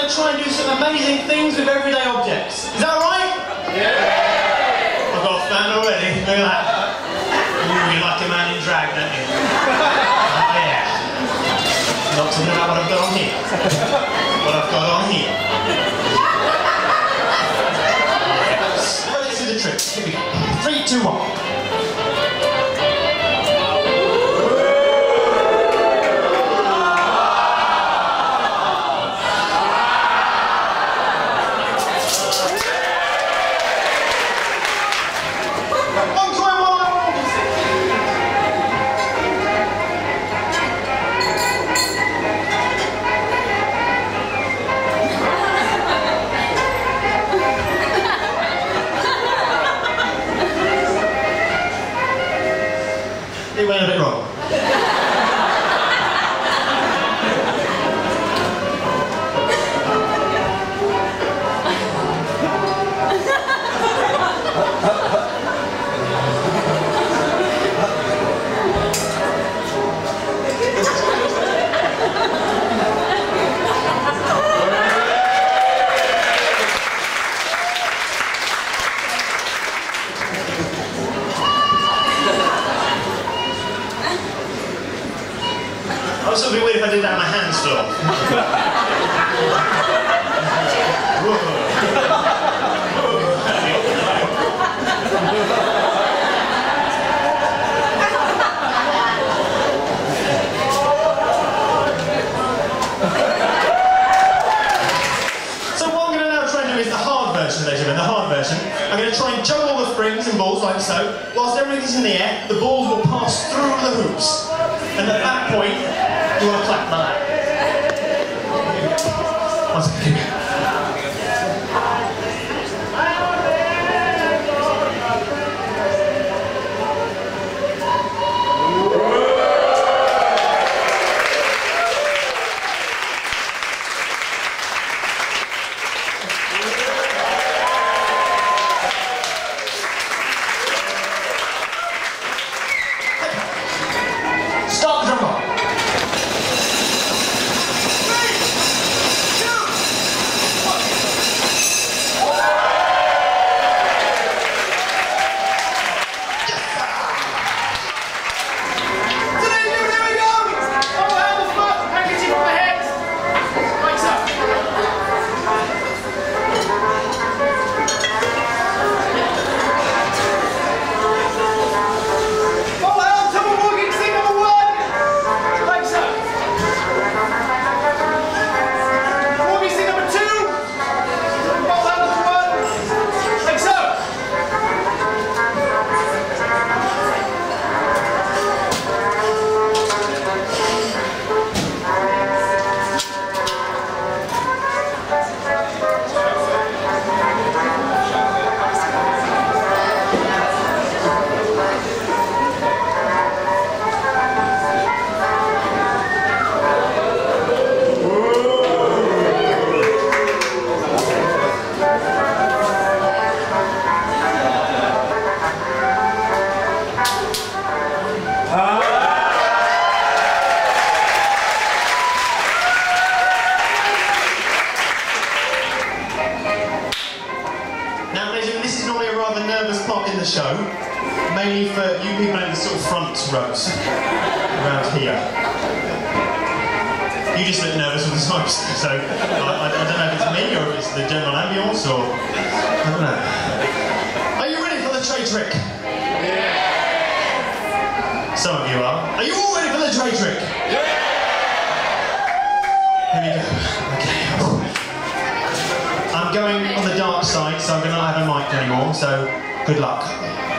to try and do some amazing things with everyday objects. Is that right? Yeah! I've got a fan already. Look at that. Ooh, you like a man in drag, don't you? Oh yeah. Not talking about what I've got on here. What I've got on here. Yes. Let's do the tricks. Here we go. 3, 2, 1. It went a bit wrong. It would be weird if I did that and my hands flew off. So what I'm going to now try and do is the hard version, ladies and gentlemen, the hard version. I'm going to try and juggle all the springs and balls like so. Whilst everything's in the air, the balls will pass through the hoops. And at that point, you want to clap like that. 1 second. Start the drum roll. This is normally a rather nervous part in the show, mainly for you people in the sort of front rows, around here. You just look nervous all the time, so I don't know if it's me or if it's the general ambience or... I don't know. Are you ready for the tray trick? Yeah! Some of you are. Are you all ready for the tray trick? Yeah! Here we go. Okay. I'm going on the dark side, so I'm going to not have a mic anymore, so good luck.